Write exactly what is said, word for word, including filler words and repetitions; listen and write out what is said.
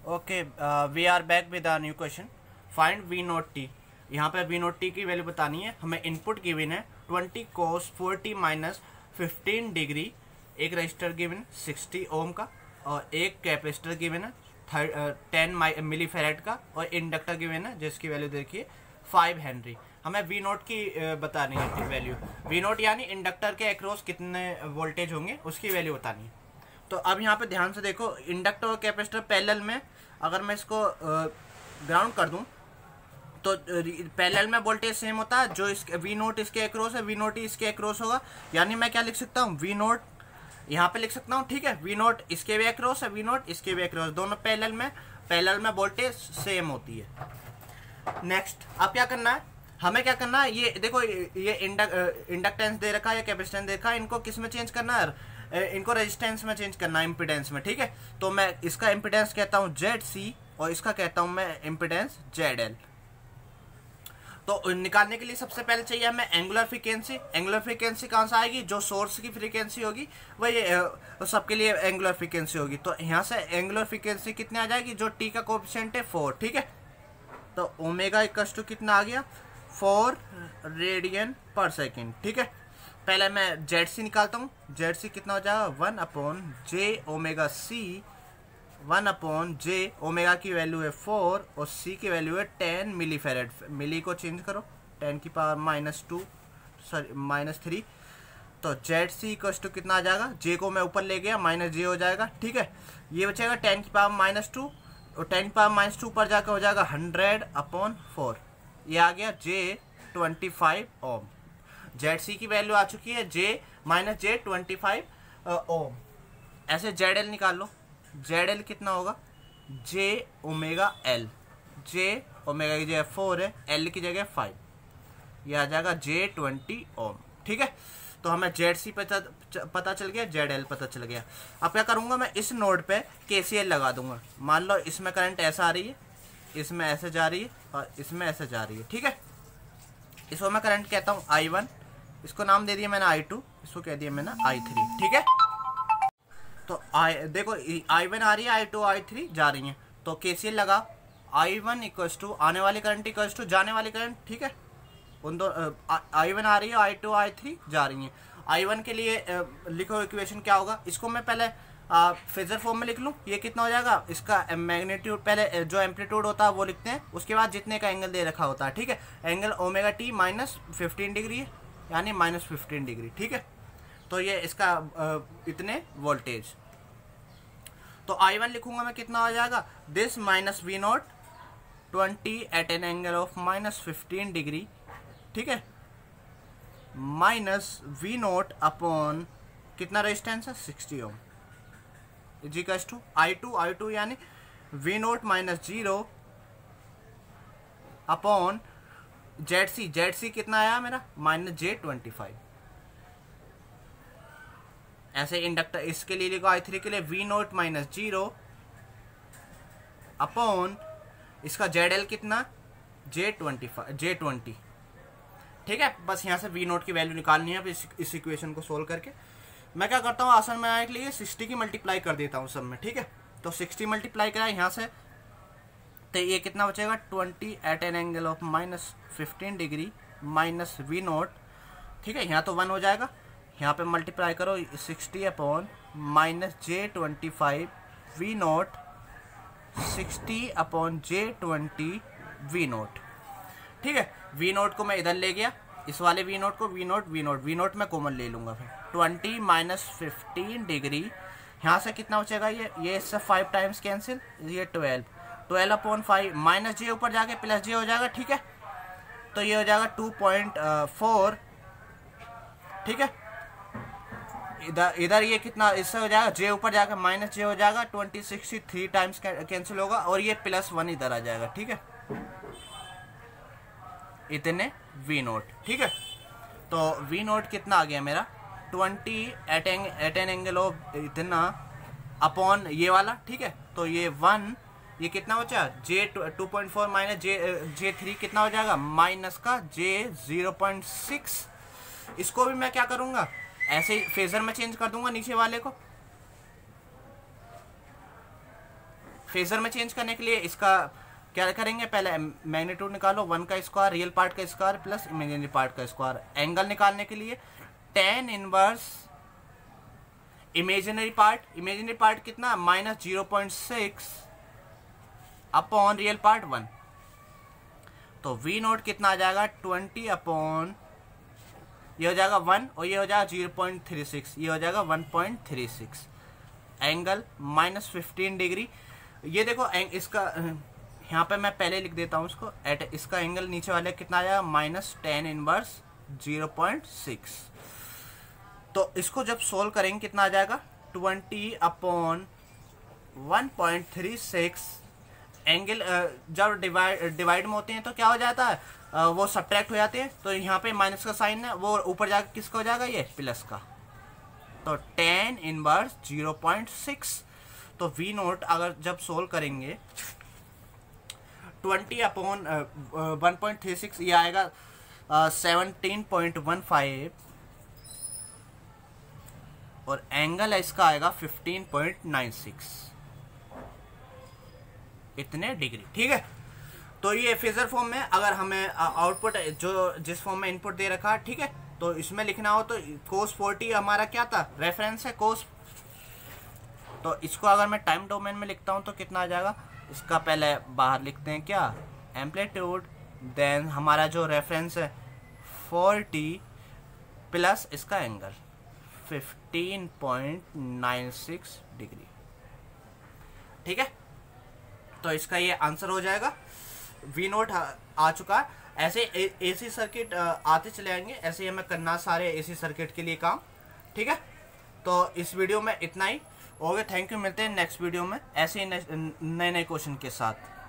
Okay, we are back with a new question. Find V naught t. यहाँ पे V naught t की value बतानी है हमें। इनपुट गिवन है twenty cos forty minus fifteen degree, एक रजिस्टर गिवन सिक्सटी ओम का, और एक कैपेसिटर गिवन है टेन मिली फेरेड का, और इंडक्टर गिवन है जिसकी वैल्यू देखिए फाइव हेनरी। हमें वी नोट की uh, बतानी है वैल्यू। वी नोट यानी इंडक्टर के अक्रॉस कितने वोल्टेज होंगे उसकी वैल्यू बतानी है। तो अब यहाँ पे ध्यान से देखो, इंडक्टर और कैपेसिटर पैरेलल में अगर मैं इसको ग्राउंड कर दूं तो पैरेलल में वोल्टेज सेम होता है। जो इस वी नोट इसके अक्रॉस है, वी नोट ही इसके अक्रॉस होगा। यानी मैं क्या लिख सकता हूँ, वी नोट यहाँ पे लिख सकता हूँ, ठीक है। वी नोट इसके भी अक्रॉस है, वी नोट इसके भी अक्रॉस, दोनों पैरेलल में पैरेलल में वोल्टेज सेम होती है। नेक्स्ट अब क्या करना है, हमें क्या करना है, ये देखो ये इंडक इंडक्टेंस दे रखा है या कैपेसिटेंस दे रखा है, इनको किस में चेंज करना है, इनको रेजिस्टेंस में चेंज करना है, इम्पीडेंस में, ठीक है। तो मैं इसका इम्पीडेंस कहता हूँ जेड सी और इसका कहता हूँ मैं इम्पीडेंस जेड एल। तो निकालने के लिए सबसे पहले चाहिए हमें एंगुलर फ्रीक्वेंसी। एंगुलर फ्रीक्वेंसी कहाँ से आएगी, जो सोर्स की फ्रीक्वेंसी होगी वही तो सबके लिए एंगुलर फ्रीक्वेंसी होगी। तो यहाँ से एंगुलर फ्रीक्वेंसी कितनी आ जाएगी, जो टी का कोएफिशिएंट है फोर, ठीक है। तो ओमेगा इक्वल्स टू कितना आ गया, फोर रेडियन पर सेकेंड, ठीक है। पहले मैं जेड सी निकालता हूँ। जेड सी कितना हो जाएगा, one upon j omega C, one upon j omega की वैल्यू है फोर और सी की वैल्यू है टेन मिली फेरेड। मिली को चेंज करो, टेन की power minus two sorry minus three. तो जेड सी इक्वल्स टू कितना आ जाएगा, जे को मैं ऊपर ले गया, माइनस जे हो जाएगा, ठीक है। ये बचेगा टेन की पावर माइनस टू और टेन की पावर माइनस टू पर जाकर हो जाएगा हंड्रेड अपॉन फोर। ये आ गया j twenty five ohm. Z C की वैल्यू आ चुकी है j minus j twenty five ohm. ऐसे जेड एल निकाल लो। जेड एल कितना होगा, j omega L. J omega की जगह फोर है, एल की जगह फाइव, यह आ जाएगा जे ट्वेंटी ओम, ठीक है। तो हमें जेड सी पता पता चल गया, जेड एल पता चल गया। अब क्या करूंगा, मैं इस नोड पे के सी एल लगा दूंगा। मान लो इसमें करंट ऐसा आ रही है, इसमें ऐसे जा रही है और इसमें ऐसे जा रही है, ठीक है। इसको मैं करंट कहता हूँ आई वन, इसको नाम दे दिया मैंने आई टू, इसको कह दिया मैंने आई थ्री, ठीक है। तो आई देखो आई वन आ रही है, आई टू आई थ्री जा रही है। तो केसीएल लगा, आई वन इक्वल्स टू आने वाली करंट इक्वल्स टू जाने वाली करंट, ठीक है। उन दो आई वन आ रही है, आई टू आई थ्री जा रही है। आई वन के लिए आ, लिखो इक्वेशन क्या होगा, इसको मैं पहले फेजर फॉर्म में लिख लूँ। ये कितना हो जाएगा, इसका मैग्नीट्यूड पहले जो एम्पलीट्यूड होता है वो लिखते हैं, उसके बाद जितने का एंगल दे रखा होता है, ठीक है। Angle omega t minus fifteen degree है, यानी माइनस फिफ्टीन डिग्री, ठीक है। तो ये इसका आ, इतने वोल्टेज। तो आई वन लिखूंगा मैं, कितना हो जाएगा, this minus V naught twenty eight an angle of minus fifteen degree, ठीक है, माइनस वी नॉट अपॉन कितना रेजिस्टेंस है, sixty ohm, equals to I two I two यानी V naught minus zero upon Z C. Z C कितना आया मेरा, minus j twenty five. ऐसे inductor इसके लिए लिखो, आई थ्री के लिए V naught minus zero upon इसका जेड एल कितना, j twenty five j twenty, ठीक है। बस यहाँ से वी नोट की वैल्यू निकालनी है। अब इस, इस इक्वेशन को सोल्व करके मैं क्या करता हूँ, आसान बनाने के लिए सिक्सटी की मल्टीप्लाई कर देता हूँ सब में, ठीक है। तो सिक्सटी मल्टीप्लाई करा यहाँ से, तो ये कितना बचेगा, twenty eight an angle of minus fifteen degree minus V naught, ठीक है। यहाँ तो वन हो जाएगा, यहाँ पे मल्टीप्लाई करो sixty upon minus j twenty five V naught, sixty upon j twenty V naught, ठीक है। वी नोट को मैं इधर ले गया, इस वाले वी नोट को, V naught V naught V naught में कॉमन ले लूँगा, फिर ट्वेंटी माइनस फिफ्टीन डिग्री, यहाँ से कितना बचेगा, ये ये इससे फाइव टाइम्स कैंसिल, ये twelve, twelve upon five minus j ऊपर जाके प्लस जे हो जाएगा, ठीक है। तो ये हो जाएगा टू पॉइंट फोर, ठीक है। इधर इधर ये कितना, इससे हो जाएगा जे ऊपर जाकर माइनस जे हो जाएगा, twenty sixty three times cancel होगा और ये प्लस वन इधर आ जाएगा, ठीक है। इतने वी नोट, ठीक है। तो वी नोट कितना आ गया मेरा, twenty eight eight an angle of इतना अपॉन ये वाला, ठीक है। तो ये वन, ये कितना बचा, j two point four minus j j three कितना हो जाएगा, माइनस का जे जीरो पॉइंट सिक्स। इसको भी मैं क्या करूंगा, ऐसे ही फेजर में चेंज कर दूंगा नीचे वाले को। फेजर में चेंज करने के लिए इसका क्या करेंगे, पहले मैग्नीट्यूड निकालो, वन का स्क्वायर रियल पार्ट का स्क्वायर प्लस इमेजिनरी पार्ट का स्क्वायर। एंगल निकालने के लिए tan inverse imaginary part, imaginary part कितना minus zero point six upon real part one, तो वी नोट कितना आ जाएगा ट्वेंटी अपॉन ये हो जाएगा वन और ये हो जाएगा जीरो पॉइंट थ्री सिक्स, ये हो जाएगा one point three six. Angle minus fifteen degree. ये देखो इसका यहाँ पे मैं पहले लिख देता हूँ इसको, एट इसका एंगल नीचे वाले कितना आ जाएगा minus tan inverse zero point six. तो इसको जब सोल्व करेंगे कितना आ जाएगा twenty upon one point three six. Angle जब डिवाइड डिवाइड में होते हैं तो क्या हो जाता है, वो सब्ट्रैक्ट हो जाते हैं, तो यहाँ पे माइनस का साइन है वो ऊपर जाकर किसका हो जाएगा, ये प्लस का। तो tan inverse zero point six. तो वी नोट अगर जब सोल्व करेंगे twenty upon one point three six, ये आएगा सेवनटीन पॉइंट वन फाइव और एंगल इसका आएगा फिफ्टीन पॉइंट नाइन सिक्स, इतने डिग्री। ठीक है, तो ये फेजर फॉर्म में अगर हमें आउटपुट जो जिस फॉर्म में इनपुट दे रखा है, ठीक है, तो इसमें लिखना हो तो कोस फोर्टी हमारा क्या था, रेफरेंस है कोस। तो इसको अगर मैं टाइम डोमेन में लिखता हूँ तो कितना आ जाएगा, इसका पहले बाहर लिखते हैं क्या एम्पलीट्यूड, देन हमारा जो रेफरेंस है फोर्टी प्लस इसका angle fifteen point nine six degree. ठीक है, तो इसका ये आंसर हो जाएगा। वी नोट आ चुका है। ऐसे एसी सर्किट आते चले आएंगे, ऐसे ही हमें करना सारे एसी सर्किट के लिए काम। ठीक है, तो इस वीडियो में इतना ही। Okay, thank you. मिलते हैं नेक्स्ट वीडियो में ऐसे ही नए नए क्वेश्चन के साथ।